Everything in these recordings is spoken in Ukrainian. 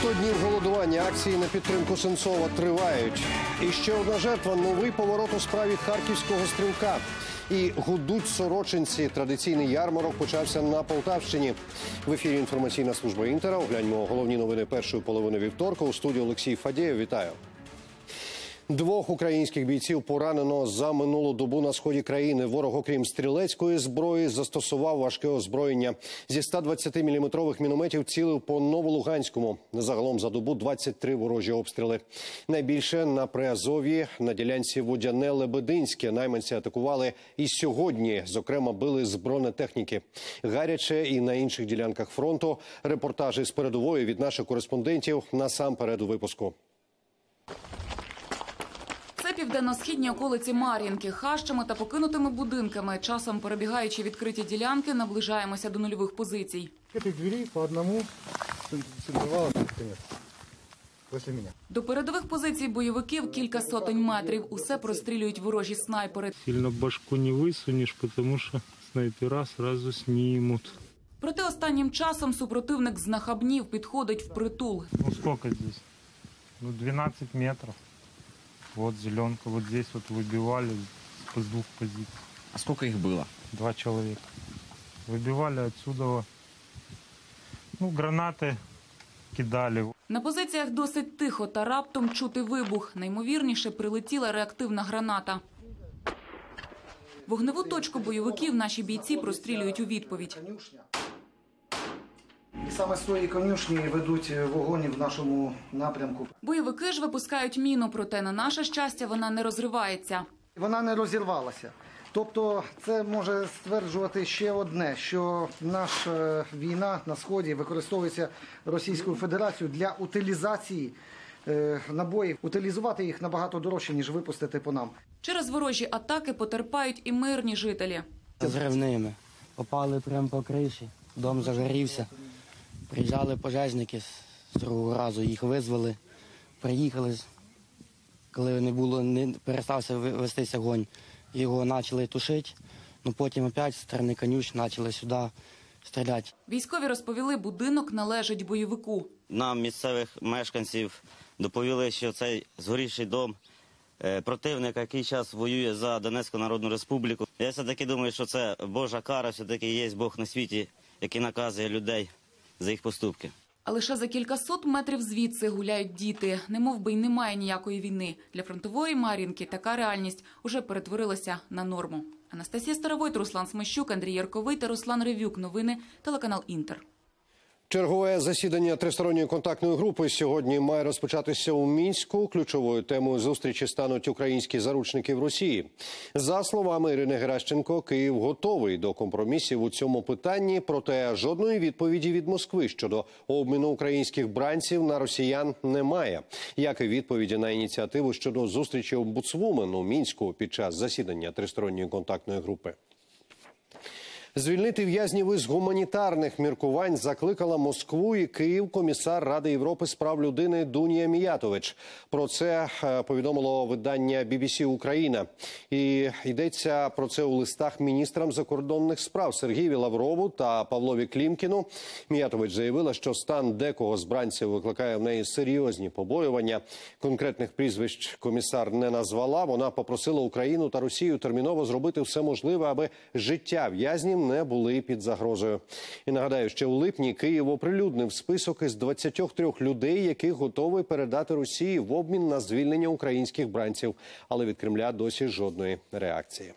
100 днів голодування, акції на підтримку Сенцова тривають. І ще одна жертва – новий поворот у справі харківського стрілка. І гудуть сорочинці. Традиційний ярмарок почався на Полтавщині. В ефірі інформаційна служба «Інтера». Огляньмо головні новини першої половини вівторка. У студії Олексій Фадєєв. Вітаю. 2 українських бійців поранено за минулу добу на сході країни. Ворог, окрім стрілецької зброї, застосував важке озброєння. Зі 120-мм мінометів цілив по Новолуганському. Загалом за добу 23 ворожі обстріли. Найбільше на Приазов'ї, на ділянці Водяне-Лебединське. Найманці атакували і сьогодні. Зокрема, били з бронетехніки. Гаряче і на інших ділянках фронту. Репортажі з передової від наших кореспондентів насамперед у випуску. Це південно-східні околиці Мар'їнки. Хащами та покинутими будинками. Часом, перебігаючи відкриті ділянки, наближаємося до нульових позицій. Этой двери по одному центровалось, например, после меня. До передових позицій бойовиків кілька сотень метрів. Усе прострілюють ворожі снайпери. Сильно башку не висунеш, тому що снайпера сразу снимут. Проте останнім часом супротивник знахабнів, підходить впритул. Ну сколько здесь? 12 метров. Вот зеленка, вот здесь вот выбивали с 2 позиций. А сколько их было? 2 человека. Выбивали отсюда, гранаты кидали. На позиціях досить тихо, та раптом чути вибух. Наймовірніше, прилетіла реактивна граната. Вогневу точку бойовиків наші бійці прострілюють у відповідь. І саме з тої конюшні ведуть вогонь в нашому напрямку. Бойовики ж випускають міну, проте на наше щастя вона не розривається. Вона не розірвалася. Тобто це може стверджувати ще одне, що наша війна на Сході використовується Російською Федерацією для утилізації набоїв. Утилізувати їх набагато дорожче, ніж випустити по нам. Через ворожі атаки потерпають і мирні жителі. Зривними. Попали прямо по криші, дом загорівся. Приїжджали пожежники з другого разу, їх визвали, приїхали, коли перестався вестися огонь, його почали тушити, потім опять з сторони конюшні почали сюди стріляти. Військові розповіли, будинок належить бойовику. Нам, місцевих мешканців, доповіли, що цей згорівший дом противник, який зараз воює за Донецьку Народну Республіку. Я все-таки думаю, що це Божа кара, все-таки є Бог на світі, який наказує людей за їх поступки. А лише за кількасот метрів звідси гуляють діти. Немов би й немає ніякої війни. Для фронтової Мар'їнки така реальність уже перетворилася на норму. Анастасія Старовойт, Руслан Смещук, Андрій Ярковий та Руслан Ревюк. Новини, телеканал «Інтер». Чергове засідання тристоронньої контактної групи сьогодні має розпочатися у Мінську. Ключовою темою зустрічі стануть українські заручники в Росії. За словами Ірини Геращенко, Київ готовий до компромісів у цьому питанні, проте жодної відповіді від Москви щодо обміну українських бранців на росіян немає. Як і відповіді на ініціативу щодо зустрічі омбудсвумен у Мінську під час засідання тристоронньої контактної групи. Звільнити в'язнів із гуманітарних міркувань закликала Москву і Київ комісар Ради Європи з прав людини Дунія Міятович. Про це повідомило видання BBC Україна. І йдеться про це у листах міністрам закордонних справ Сергієві Лаврову та Павлові Клімкіну. Міятович заявила, що стан декого з бранців викликає в неї серйозні побоювання. Конкретних прізвищ комісар не назвала. Вона попросила Україну та Росію терміново зробити все можливе, аби життя в'язнів не були під загрозою. І нагадаю, ще у липні Київ оприлюднив список із 23 людей, яких готовий передати Росії в обмін на звільнення українських бранців. Але від Кремля досі жодної реакції.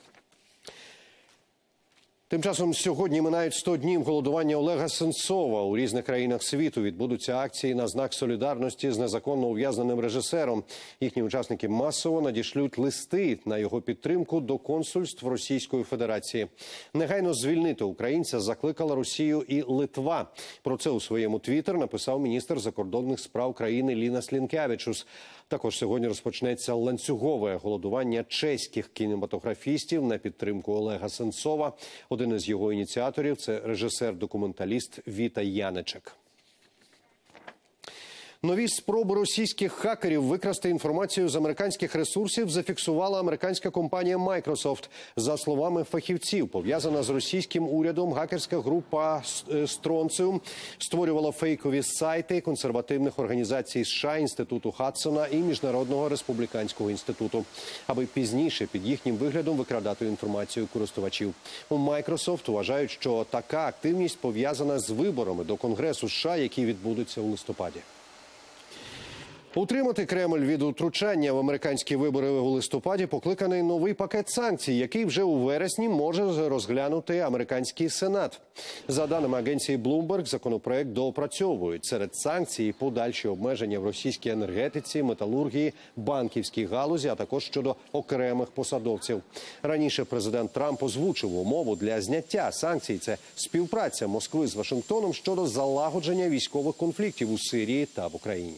Тим часом сьогодні минають 100 днів голодування Олега Сенцова. У різних країнах світу відбудуться акції на знак солідарності з незаконно ув'язненим режисером. Їхні учасники масово надішлють листи на його підтримку до консульств Російської Федерації. Негайно звільнити українця закликала Росію і Литва. Про це у своєму твіттер написав міністр закордонних справ країни Лінас Лінкевичус. Також сьогодні розпочнеться ланцюгове голодування чеських кінематографістів на підтримку Олега Сенцова. Один із його ініціаторів – це режисер-документаліст Віта Яничек. Нові спроби російських хакерів викрасти інформацію з американських ресурсів зафіксувала американська компанія Microsoft. За словами фахівців, пов'язана з російським урядом гакерська група Strontium створювала фейкові сайти консервативних організацій США, Інституту Хадсона і Міжнародного республіканського інституту, аби пізніше під їхнім виглядом викрадати інформацію користувачів. У Microsoft вважають, що така активність пов'язана з виборами до Конгресу США, які відбудуться у листопаді. Утримати Кремль від втручання в американські вибори у листопаді покликаний новий пакет санкцій, який вже у вересні може розглянути американський Сенат. За даними агенції Bloomberg, законопроект доопрацьовують. Серед санкцій – подальші обмеження в російській енергетиці, металургії, банківській галузі, а також щодо окремих посадовців. Раніше президент Трамп озвучив умову для зняття санкцій – це співпраця Москви з Вашингтоном щодо залагодження військових конфліктів у Сирії та в Україні.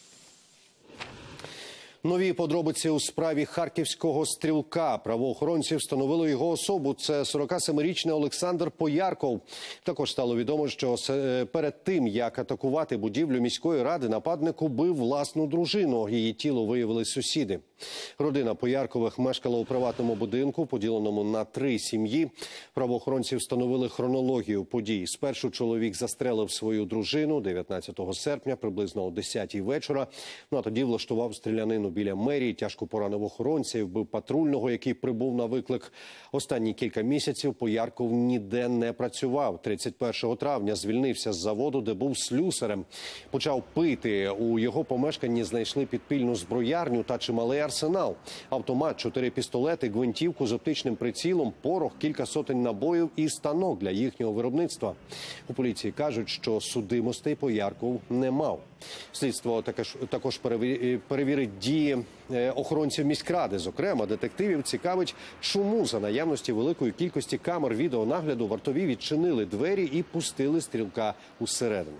Нові подробиці у справі харківського стрілка. Правоохоронці встановили його особу. Це 47-річний Олександр Поярков. Також стало відомо, що перед тим, як атакувати будівлю міської ради, нападник убив власну дружину. Її тіло виявили сусіди. Родина Пояркових мешкала у приватному будинку, поділеному на 3 сім'ї. Правоохоронці встановили хронологію подій. Спершу чоловік застрелив свою дружину 19 серпня, приблизно о 10-й вечора. А тоді влаштував стрілянину біля мерії, тяжко поранив охоронця і вбив патрульного, який прибув на виклик. Останні кілька місяців Поярков ніде не працював. 31 травня звільнився з заводу, де був слюсарем. Почав пити. У його помешканні знайшли підпільну зброярню та чималий арсенал. Автомат, 4 пістолети, гвинтівку з оптичним прицілом, порох, кілька сотень набоїв і станок для їхнього виробництва. У поліції кажуть, що судимостей Поярков не мав. Слідство також перевірить дії охоронців міськради. Зокрема, детективів цікавить, чому за наявності великої кількості камер відеонагляду вартові відчинили двері і пустили стрілка усередину.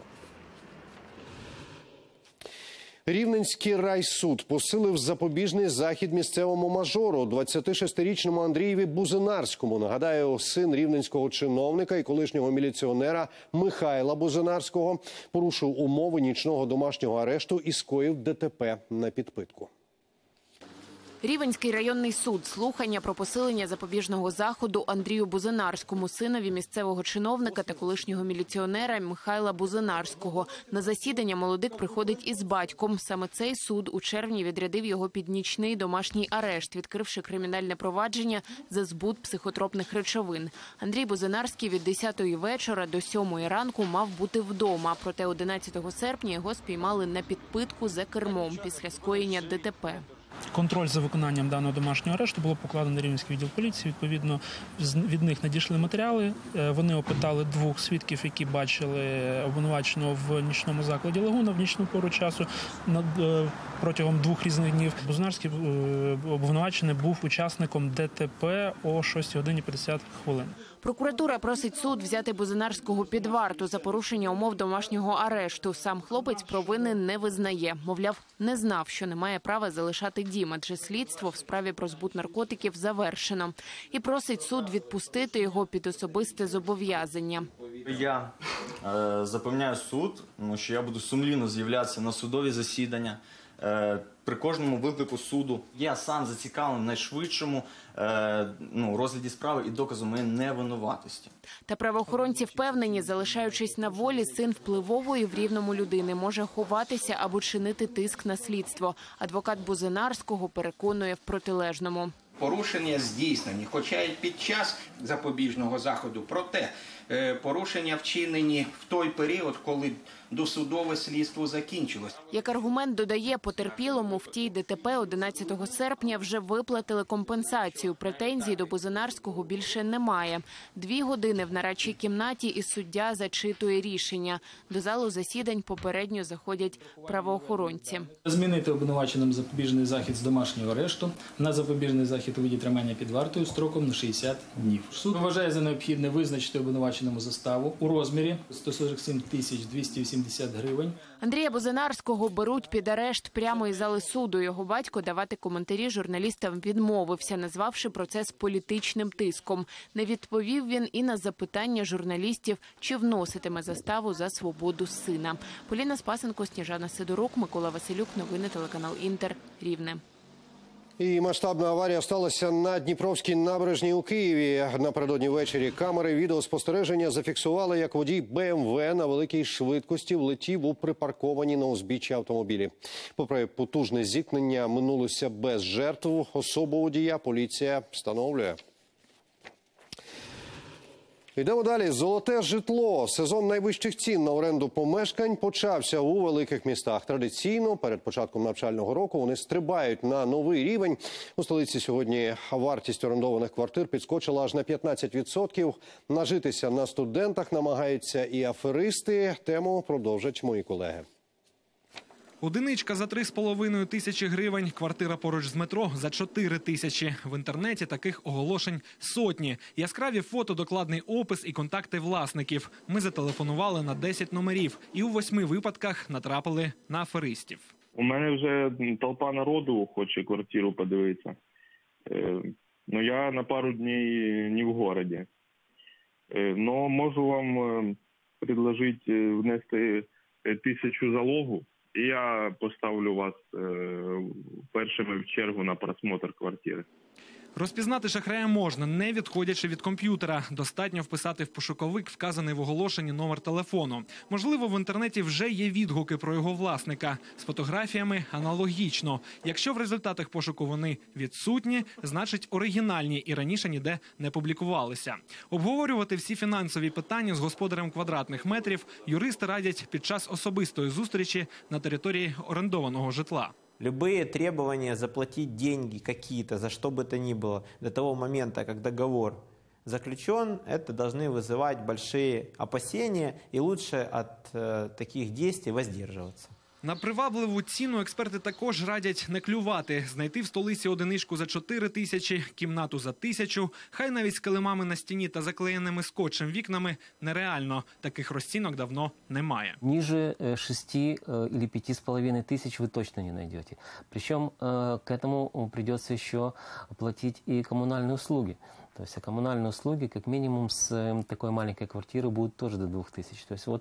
Рівненський райсуд посилив запобіжний захід місцевому мажору 26-річному Андрієві Бузинарському. Нагадаю, син рівненського чиновника і колишнього міліціонера Михайла Бузинарського порушив умови нічного домашнього арешту і скоїв ДТП на підпитку. Рівненський районний суд слухання про посилення запобіжного заходу Андрію Бузинарському, синові місцевого чиновника та колишнього міліціонера Михайла Бузинарського. На засідання молодик приходить із батьком. Саме цей суд у червні відрядив його під нічний домашній арешт, відкривши кримінальне провадження за збут психотропних речовин. Андрій Бузинарський від 10-ї вечора до 7-ї ранку мав бути вдома. Проте 11 серпня його спіймали на підпитку за кермом після скоєння ДТП. Контроль за виконанням даного домашнього арешту було покладено на Рівненський відділ поліції. Відповідно, від них надійшли матеріали. Вони опитали 2 свідків, які бачили обвинуваченого в нічному закладі «Лагуна» в нічну пору часу протягом 2 різних днів. Бузинарський обвинувачений був учасником ДТП о 6 годині 50 хвилин. Прокуратура просить суд взяти Бузинарського під варту за порушення умов домашнього арешту. Сам хлопець провини не визнає. Мовляв, не знав, що не має права залишати дім, адже слідство в справі про збут наркотиків завершено. І просить суд відпустити його під особисте зобов'язання. Я запевняю суд, що я буду сумлінно з'являтися на судові засідання. При кожному виклику суду я сам зацікавлений в найшвидшому розгляді справи і доказу моєї невинуватості. Та правоохоронці впевнені, залишаючись на волі, син впливової в Рівному людини може ховатися або чинити тиск на слідство. Адвокат Бузинарського переконує в протилежному. Порушення здійснені, хоча й під час запобіжного заходу, проте порушення вчинені в той період, коли досудове слідство закінчилось. Як аргумент додає, потерпілому в тій ДТП 11 серпня вже виплатили компенсацію. Претензій до Бузинарського більше немає. 2 години в нарадчій кімнаті і суддя зачитує рішення. До залу засідань попередньо заходять правоохоронці. Змінити обвинуваченим запобіжний захід з домашнього арешту на запобіжний захід захід у виді тримання під вартою строком на 60 днів. Суд вважає за необхідне визначити обвинуваченому заставу у розмірі 147 280 гривень. Андрія Бузинарського беруть під арешт прямо із зали суду. Його батько давати коментарі журналістам відмовився, назвавши процес політичним тиском. Не відповів він і на запитання журналістів, чи вноситиме заставу за свободу сина. Поліна Спасенко, Сніжана Сидорук, Микола Василюк. Новини телеканал Інтер. Рівне. І масштабна аварія сталася на Дніпровській набережній у Києві. Напередодні ввечері камери відеоспостереження зафіксували, як водій БМВ на великій швидкості влетів у припарковані на узбіччі автомобілі. Попри потужне зіткнення, минулося без жертв. Особу водія поліція встановлює. Йдемо далі. Золоте житло. Сезон найвищих цін на оренду помешкань почався у великих містах. Традиційно перед початком навчального року вони стрибають на новий рівень. У столиці сьогодні вартість орендованих квартир підскочила аж на 15%. Нажитися на студентах намагаються і аферисти. Тему продовжать мої колеги. Одиничка за 3,5 тисячі гривень, квартира поруч з метро за 4 тисячі. В інтернеті таких оголошень сотні. Яскраві фото, докладний опис і контакти власників. Ми зателефонували на 10 номерів і у 8 випадках натрапили на аферистів. У мене вже толпа народу хоче квартиру подивитися. Но я на пару днів не в городі. Но можу вам предложити внести 1000 залогу. І я поставлю вас першими в чергу на просмотр квартири. Розпізнати шахрая можна, не відходячи від комп'ютера. Достатньо вписати в пошуковик вказаний в оголошенні номер телефону. Можливо, в інтернеті вже є відгуки про його власника. З фотографіями аналогічно. Якщо в результатах пошуку вони відсутні, значить оригінальні і раніше ніде не публікувалися. Обговорювати всі фінансові питання з господарем квадратних метрів юристи радять під час особистої зустрічі на території орендованого житла. Любые требования заплатить деньги какие-то, за что бы то ни было, до того момента, как договор заключен, это должны вызывать большие опасения, и лучше от таких действий воздерживаться. На привабливу ціну експерти також радять не клювати. Знайти в столиці одиничку за 4 тисячі, кімнату за 1000, хай навіть з килимами на стіні та заклеєними скотчем вікнами нереально. Таких розцінок давно немає. Ниже 6 или 5,5 тысяч вы точно не найдете. Причем к этому придется еще платить и коммунальные услуги. То есть коммунальные услуги как минимум с такой маленькой квартиры будут тоже до 2000. То есть вот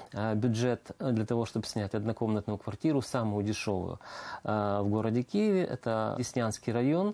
бюджет для того, чтобы снять однокомнатную квартиру, самую дешевую в городе Киеве, это Деснянский район,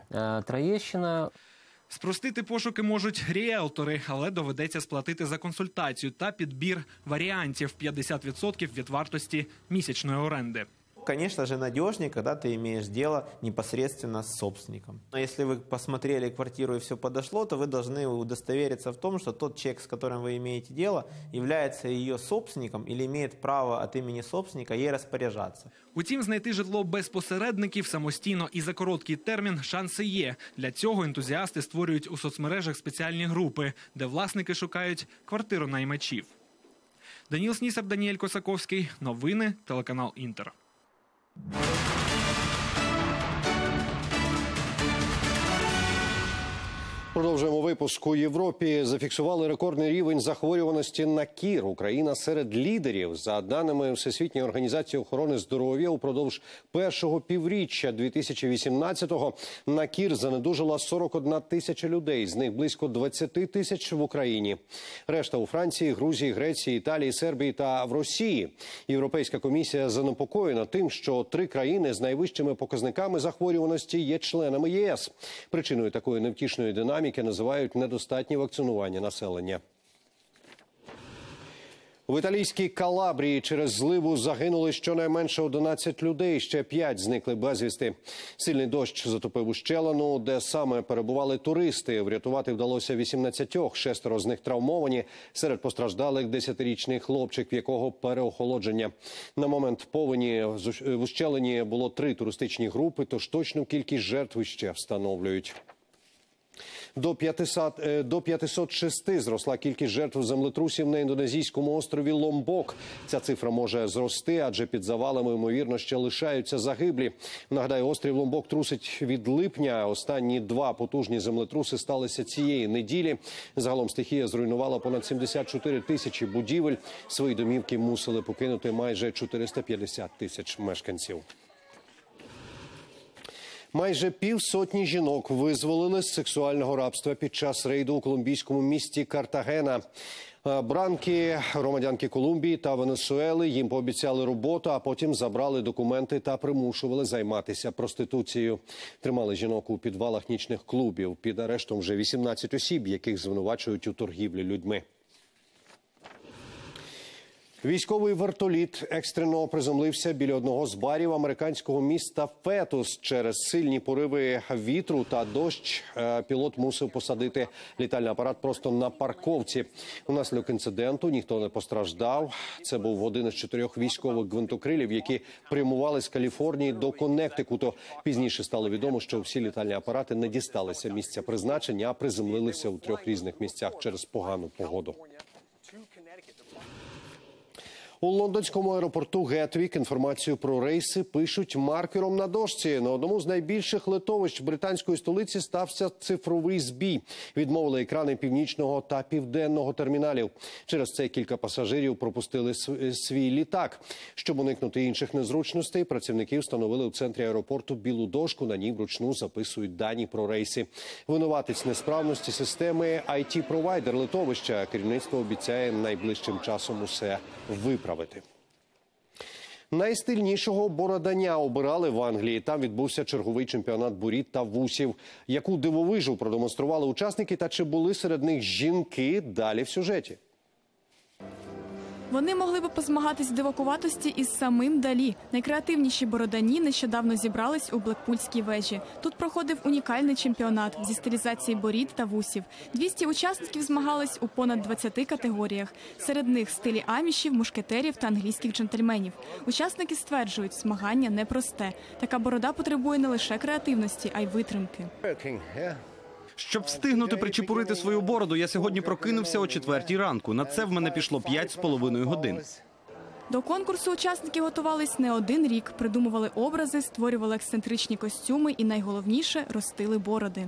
Троєщина. Спростити пошуки можуть ріелтори, але доведеться сплатити за консультацію та підбір варіантів 50% від вартості місячної оренди. Конечно же, надежнее, когда ты имеешь дело непосредственно с собственником. Но если вы посмотрели квартиру и все подошло, то вы должны удостовериться в том, что тот человек, с которым вы имеете дело, является ее собственником или имеет право от имени собственника ей распоряжаться. Утім, знайти житло без посередників самостійно і за короткий термін шанси є. Для цього ентузіасти створюють у соцмережах спеціальні групи, де власники шукають квартиронаймачів. Даніл Снісар, Даніель Косаковський. Новини, телеканал Інтер. Продовжуємо випуск. У Європі зафіксували рекордний рівень захворюваності на кір. Україна серед лідерів. За даними Всесвітньої організації охорони здоров'я, упродовж першого півріччя 2018-го на кір занедужила 41 тисяча людей. З них близько 20 тисяч в Україні. Решта у Франції, Грузії, Греції, Італії, Сербії та в Росії. Європейська комісія занепокоєна тим, що 3 країни з найвищими показниками захворюваності є членами ЄС. Причиною такої невтішної динаміки називають недостатнє вакцинування населення. В італійській Калабрії через зливу загинули щонайменше 11 людей, ще 5 зникли безвісти. Сильний дощ затопив ущелину, де саме перебували туристи. Врятувати вдалося 18, 6 з них травмовані. Серед постраждалих 10-річний хлопчик, в якого переохолодження. На момент повені в ущелині було 3 туристичні групи, тож точну кількість жертв ще встановлюють. До 506 зросла кількість жертв землетрусів на індонезійському острові Ломбок. Ця цифра може зрости, адже під завалами, ймовірно, ще лишаються загиблі. Нагадаю, острів Ломбок трусить від липня. Останні два потужні землетруси сталися цієї неділі. Загалом стихія зруйнувала понад 74 тисячі будівель. Свої домівки мусили покинути майже 450 тисяч мешканців. Майже півсотні жінок визволили з сексуального рабства під час рейду у колумбійському місті Картагена. Бранки, громадянки Колумбії та Венесуели їм пообіцяли роботу, а потім забрали документи та примушували займатися проституцією. Тримали жінок у підвалах нічних клубів. Під арештом вже 18 осіб, яких звинувачують у торгівлі людьми. Військовий вертоліт екстрено приземлився біля одного з барів американського міста Фетус. Через сильні пориви вітру та дощ пілот мусив посадити літальний апарат просто на парковці. Унаслідок інциденту ніхто не постраждав. Це був один із 4 військових гвинтокрилів, які прямували з Каліфорнії до Коннектикуту. Пізніше стало відомо, що всі літальні апарати не дісталися місця призначення, а приземлилися у 3 різних місцях через погану погоду. У лондонському аеропорту Гетвік інформацію про рейси пишуть маркером на дошці. На одному з найбільших литовищ британської столиці стався цифровий збій. Відмовили екрани північного та південного терміналів. Через це кілька пасажирів пропустили свій літак. Щоб уникнути інших незручностей, працівники встановили у центрі аеропорту білу дошку. На ній вручну записують дані про рейси. Винуватець несправності системи IT-провайдер литовища. Керівництво обіцяє найближчим часом усе виправити. Найстильнішого бородання обирали в Англії. Там відбувся черговий чемпіонат борід та вусів. Яку дивовижу продемонстрували учасники та чи були серед них жінки, далі в сюжеті. Вони могли би позмагатись в дивакуватості із самим Далі. Найкреативніші бородані нещодавно зібрались у Блекпульській вежі. Тут проходив унікальний чемпіонат зі стилізації борід та вусів. 200 учасників змагались у понад 20 категоріях. Серед них стилі амішів, мушкетерів та англійських джентльменів. Учасники стверджують, змагання непросте. Така борода потребує не лише креативності, а й витримки. Щоб встигнути причепурити свою бороду, я сьогодні прокинувся о 4 ранку. На це в мене пішло 5,5 годин. До конкурсу учасники готувались не один рік. Придумували образи, створювали ексцентричні костюми і, найголовніше, ростили бороди.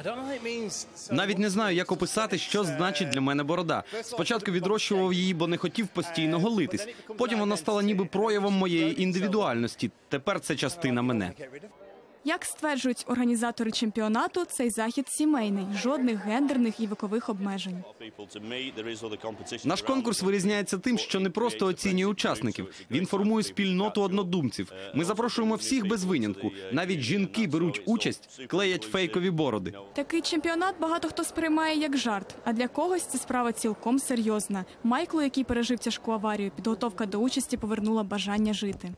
Навіть не знаю, як описати, що значить для мене борода. Спочатку відрощував її, бо не хотів постійно голитись. Потім вона стала ніби проявом моєї індивідуальності. Тепер це частина мене. Як стверджують організатори чемпіонату, цей захід сімейний, жодних гендерних і вікових обмежень. Наш конкурс вирізняється тим, що не просто оцінює учасників, він формує спільноту однодумців. Ми запрошуємо всіх без винятку. Навіть жінки беруть участь, клеять фейкові бороди. Такий чемпіонат багато хто сприймає як жарт, а для когось це справа цілком серйозна. Майклу, який пережив тяжку аварію, підготовка до участі повернула бажання жити.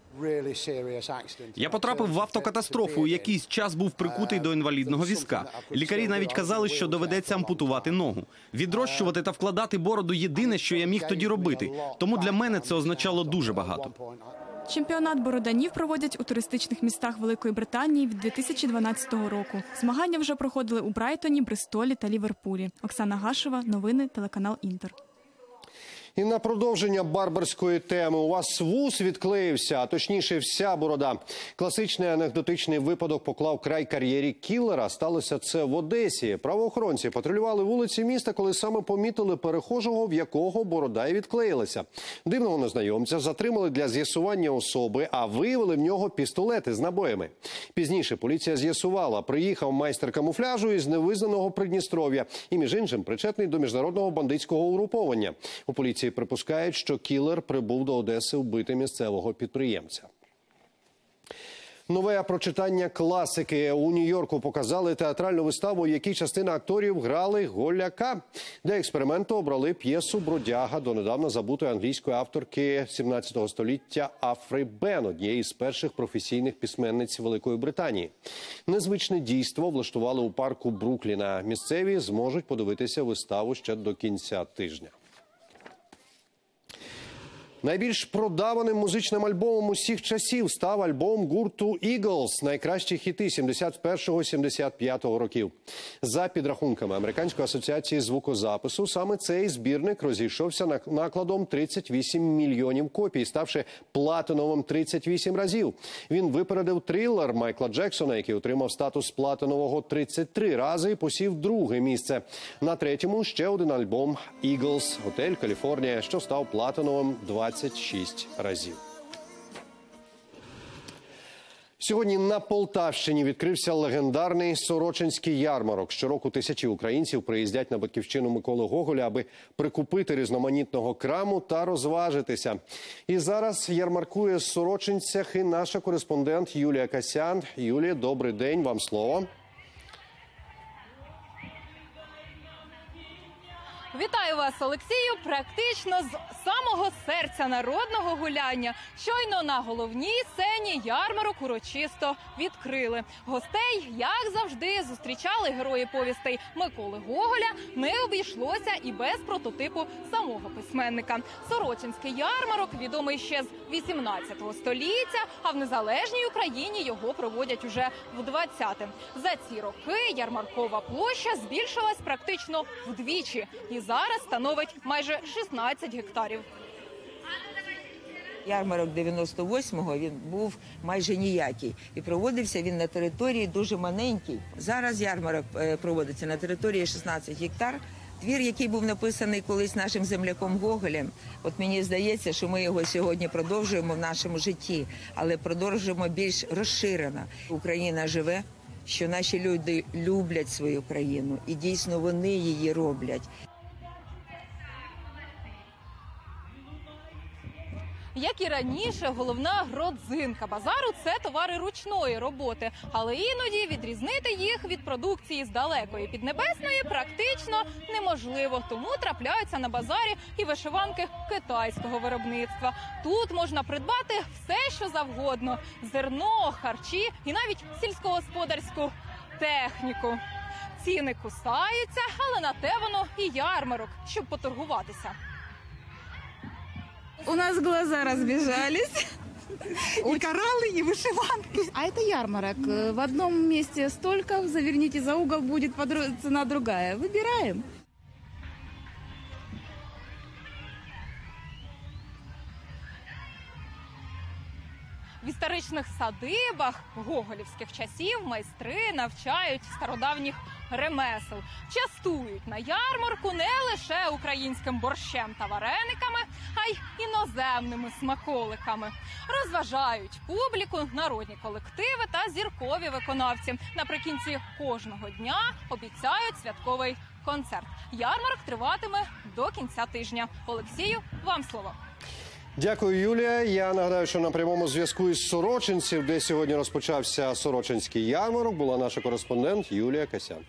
Я потрапив в автокатастрофу і якийсь час був прикутий до інвалідного візка. Лікарі навіть казали, що доведеться ампутувати ногу. Відрощувати та вкладати бороду – єдине, що я міг тоді робити. Тому для мене це означало дуже багато. Чемпіонат бороданів проводять у туристичних містах Великої Британії від 2012 року. Змагання вже проходили у Брайтоні, Бристолі та Ліверпулі. Оксана Гашева, новини, телеканал Інтер. І на продовження барберської теми. У вас вус відклеївся, а точніше вся борода. Класичний анекдотичний випадок поклав край кар'єрі кілера. Сталося це в Одесі. Правоохоронці патрулювали вулиці міста, коли саме помітили перехожого, в якого борода і відклеїлася. Дивного незнайомця затримали для з'ясування особи, а виявили в нього пістолети з набоями. Пізніше поліція з'ясувала, приїхав майстер камуфляжу із невизнаного Придністров'я і, між іншим, причетний до міжнародного бандитського угруповання. У поліції припускають, що кілер прибув до Одеси вбити місцевого підприємця. Нове прочитання класики. У Нью-Йорку показали театральну виставу, у якій частина акторів грали голяка. Для експерименту обрали п'єсу «Бродяга» донедавна забутої англійської авторки 17 століття Афри Бен, однієї з перших професійних письменниць Великої Британії. Незвичне дійство влаштували у парку Брукліна. Місцеві зможуть подивитися виставу ще до кінця тижня. Найбільш продаваним музичним альбомом усіх часів став альбом гурту Eagles «Найкращі хіти 71-75 років». За підрахунками Американської асоціації звукозапису, саме цей збірник розійшовся накладом 38 мільйонів копій, ставши платиновим 38 разів. Він випередив «Thriller» Майкла Джексона, який отримав статус платинового 33 рази і посів друге місце. На третьому ще один альбом Eagles «Готель Каліфорнія», що став платиновим 26 разів. Сьогодні на Полтавщині відкрився легендарний Сорочинський ярмарок. Щороку тисячі українців приїздять на батьківщину Миколи Гоголя, аби прикупити різноманітного краму та розважитися. І зараз ярмаркує в Сорочинцях і наша кореспондент Юлія Касян. Юлія, добрий день, вам слово. Вітаю вас, Олексію, практично з самого серця народного гуляння. Щойно на головній сцені ярмарок урочисто відкрили. Гостей, як завжди, зустрічали герої повістей Миколи Гоголя. Не обійшлося і без прототипу самого письменника. Сорочинський ярмарок відомий ще з 18 століття, а в незалежній Україні його проводять уже в 20-те. За ці роки ярмаркова площа збільшилась практично вдвічі і зараз становить майже 16 гектарів. Ярмарок 98-го, він був майже ніякий. І проводився він на території дуже маленькій. Зараз ярмарок проводиться на території 16 гектар. Твір, який був написаний колись нашим земляком Гоголем, от мені здається, що ми його сьогодні продовжуємо в нашому житті, але продовжуємо більш розширено. Україна живе, що наші люди люблять свою країну, і дійсно вони її роблять. Як і раніше, головна родзинка базару – це товари ручної роботи. Але іноді відрізнити їх від продукції з далекої Піднебесної практично неможливо. Тому трапляються на базарі і вишиванки китайського виробництва. Тут можна придбати все, що завгодно – зерно, харчі і навіть сільськогосподарську техніку. Ціни кусаються, але на те воно і ярмарок, щоб поторгуватися. У нас глаза разбежались. И кораллы, и вышиванки. А это ярмарок. В одном месте столько, заверните за угол, будет цена другая. Выбираем. В історичних садибах гоголівських часів майстри навчають стародавніх ремесел. Частують на ярмарку не лише українським борщем та варениками, а й іноземними смаколиками. Розважають публіку народні колективи та зіркові виконавці. Наприкінці кожного дня обіцяють святковий концерт. Ярмарок триватиме до кінця тижня. Олексію, вам слово. Дякую, Юлія. Я нагадаю, що на прямому зв'язку із Сорочинців, де сьогодні розпочався Сорочинський ярмарок, була наша кореспондент Юлія Касян.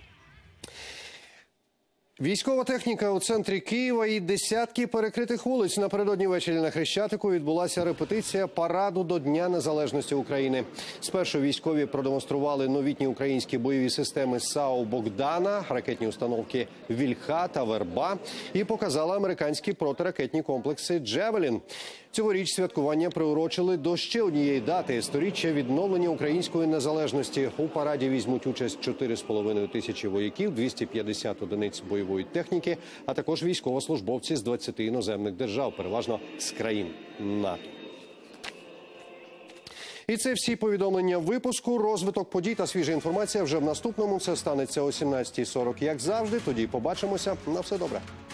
Військова техніка у центрі Києва і десятки перекритих вулиць. Напередодні ввечері на Хрещатику відбулася репетиція параду до Дня Незалежності України. Спершу військові продемонстрували новітні українські бойові системи САУ «Богдана», ракетні установки «Вільха» та «Верба» і показали американські протиракетні комплекси «Джевелін». Цьогоріч святкування приурочили до ще однієї дати – сторіччя відновлення української незалежності. У параді візьмуть участь 4,5 тисячі вояків, 250 одиниць бойової техніки, а також військовослужбовці з 20 іноземних держав, переважно з країн НАТО. І це всі повідомлення випуску. Розвиток подій та свіжа інформація вже в наступному. Це станеться о 17:40, як завжди. Тоді побачимося. На все добре.